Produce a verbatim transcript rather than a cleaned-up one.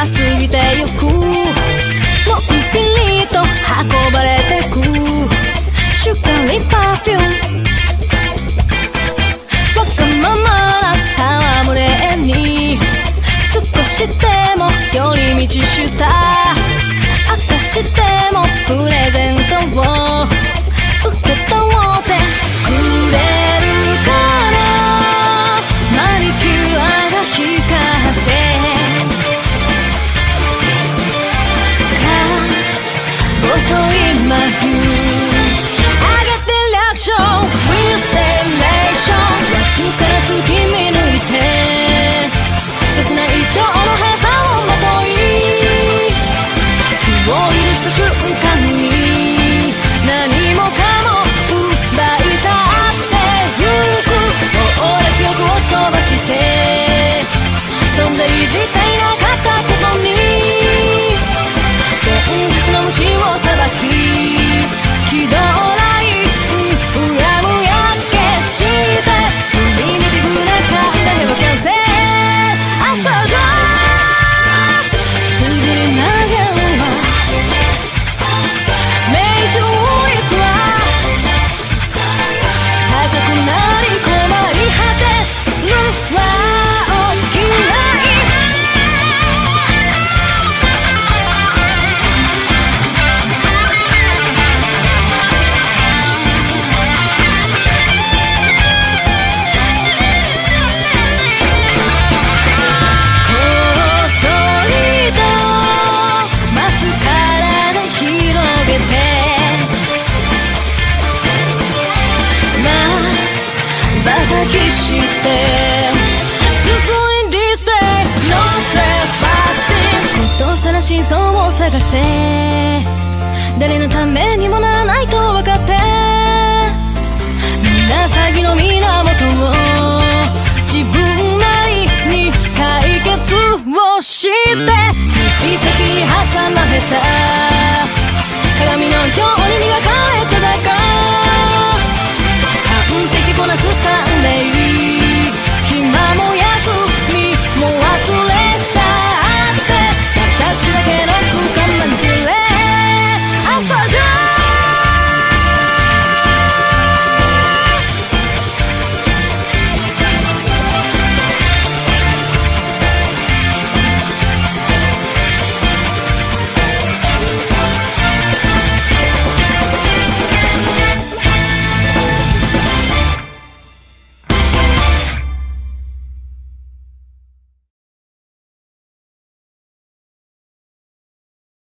過ぎてゆく、のんびりと運ばれてくシュガリーパフューム、わがままな戯れに少しでも寄り道した証でもプレゼントを受け取ってくれるかな。マニキュアが光って細い眉上げてリアクション Real Sensation わずかな隙見抜いて切ない情の速さをまとい気を許した瞬間に何もかも奪い去ってゆく。もう俺記憶を飛ばして存在自体なかったことに現実の虫をさばき気取らい恨むやけしてプリミティブな感情を完成朝じゃすぐに投げるわ命中率は高くなり困り果てるわ起きない抱きしてすごいディスプレイ No trespassing 本当さな真相を探して誰のためにもならないと分かってみんな詐欺の源を自分なりに解決をして指先に挟まれた